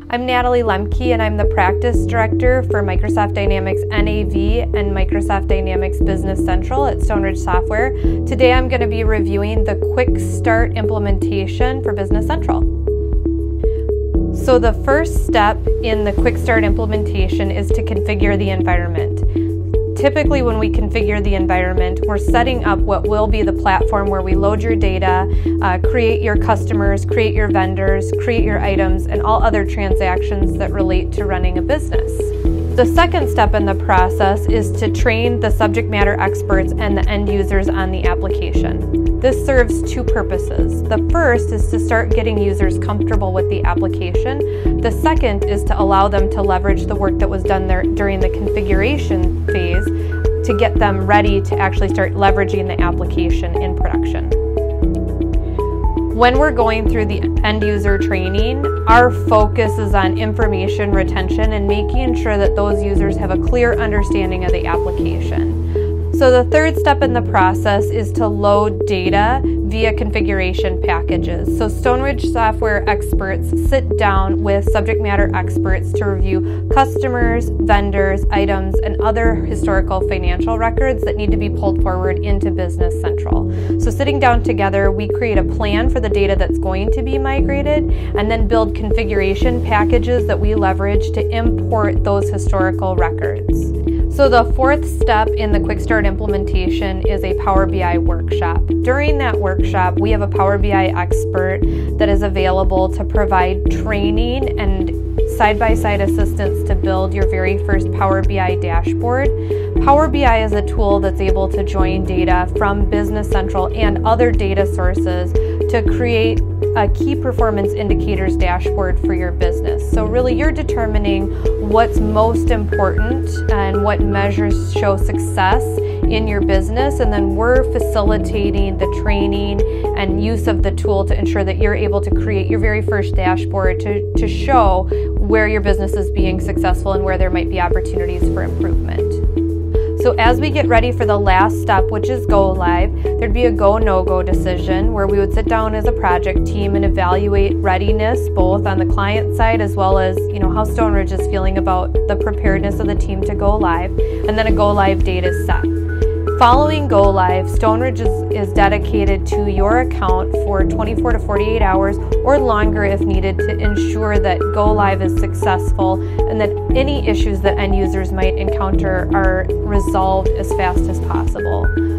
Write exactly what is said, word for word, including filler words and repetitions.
I'm Natalie Lemke, and I'm the Practice Director for Microsoft Dynamics N A V and Microsoft Dynamics Business Central at Stoneridge Software. Today I'm going to be reviewing the Quick Start implementation for Business Central. So the first step in the Quick Start implementation is to configure the environment. Typically when we configure the environment, we're setting up what will be the platform where we load your data, uh, create your customers, create your vendors, create your items, and all other transactions that relate to running a business. The second step in the process is to train the subject matter experts and the end users on the application. This serves two purposes. The first is to start getting users comfortable with the application. The second is to allow them to leverage the work that was done there during the configuration phase to get them ready to actually start leveraging the application in production. When we're going through the end user training, our focus is on information retention and making sure that those users have a clear understanding of the application. So the third step in the process is to load data via configuration packages. So Stoneridge software experts sit down with subject matter experts to review customers, vendors, items, and other historical financial records that need to be pulled forward into Business Central. So sitting down together, we create a plan for the data that's going to be migrated and then build configuration packages that we leverage to import those historical records. So the fourth step in the Quick Start implementation is a Power B I workshop. During that workshop, we have a Power B I expert that is available to provide training and side-by-side assistance to build your very first Power B I dashboard. Power B I is a tool that's able to join data from Business Central and other data sources to create a key performance indicators dashboard for your business. So really you're determining what's most important and what measures show success in your business, and then we're facilitating the training and use of the tool to ensure that you're able to create your very first dashboard to, to show where your business is being successful and where there might be opportunities for improvement. So as we get ready for the last step, which is go live, there'd be a go, no-go decision where we would sit down as a project team and evaluate readiness, both on the client side as well as, you know, how Stoneridge is feeling about the preparedness of the team to go live, and then a go live date is set. Following go live, Stoneridge is, is dedicated to your account for twenty-four to forty-eight hours or longer if needed to ensure that go live is successful and that any issues that end users might encounter are resolved as fast as possible.